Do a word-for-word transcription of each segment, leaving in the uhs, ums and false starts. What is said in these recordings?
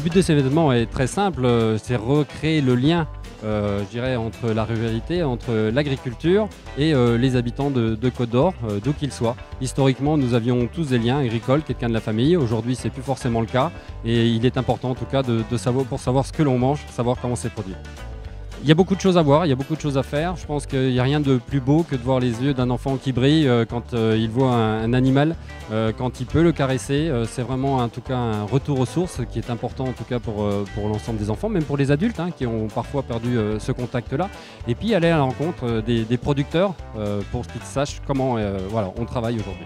Le but de ces événements est très simple, euh, c'est recréer le lien euh, je dirais, entre la ruralité, entre l'agriculture et euh, les habitants de, de Côte d'Or, euh, d'où qu'ils soient. Historiquement, nous avions tous des liens agricoles, quelqu'un de la famille. Aujourd'hui, c'est plus forcément le cas et il est important en tout cas de, de savoir, pour savoir ce que l'on mange, savoir comment c'est produit. Il y a beaucoup de choses à voir, il y a beaucoup de choses à faire. Je pense qu'il n'y a rien de plus beau que de voir les yeux d'un enfant qui brille euh, quand euh, il voit un, un animal, euh, quand il peut le caresser. Euh, c'est vraiment en tout cas un retour aux sources qui est important en tout cas pour, euh, pour l'ensemble des enfants, même pour les adultes hein, qui ont parfois perdu euh, ce contact-là. Et puis aller à la rencontre euh, des, des producteurs euh, pour qu'ils sachent comment euh, voilà, on travaille aujourd'hui.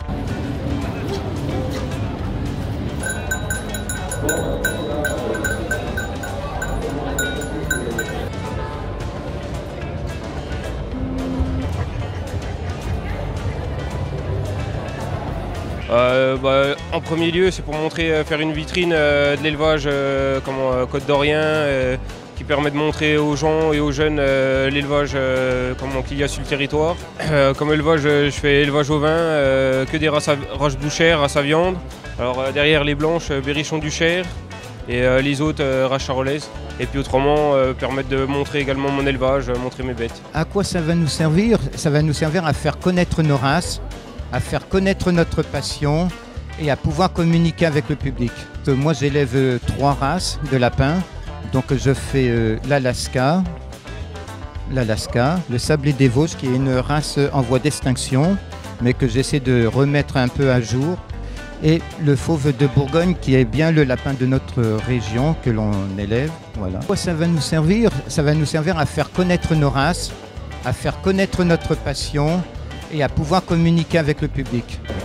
Euh, bah, en premier lieu, c'est pour montrer, euh, faire une vitrine euh, de l'élevage euh, euh, côte-d'orien euh, qui permet de montrer aux gens et aux jeunes euh, l'élevage euh, qu'il y a sur le territoire. Euh, comme élevage, je fais élevage au vin, euh, que des races, races bouchères, races à viande. Alors euh, derrière les blanches, euh, Berrichon du Cher et euh, les autres, euh, races charolaises. Et puis autrement, euh, permettre de montrer également mon élevage, euh, montrer mes bêtes. À quoi ça va nous servir? Ça va nous servir à faire connaître nos races, à faire connaître notre passion et à pouvoir communiquer avec le public. Moi, j'élève trois races de lapins. Donc, je fais euh, l'Alaska, l'Alaska, le Sablé des Vosges, qui est une race en voie d'extinction, mais que j'essaie de remettre un peu à jour. Et le Fauve de Bourgogne, qui est bien le lapin de notre région que l'on élève. Voilà. À quoi ça va nous servir? Ça va nous servir à faire connaître nos races, à faire connaître notre passion et à pouvoir communiquer avec le public.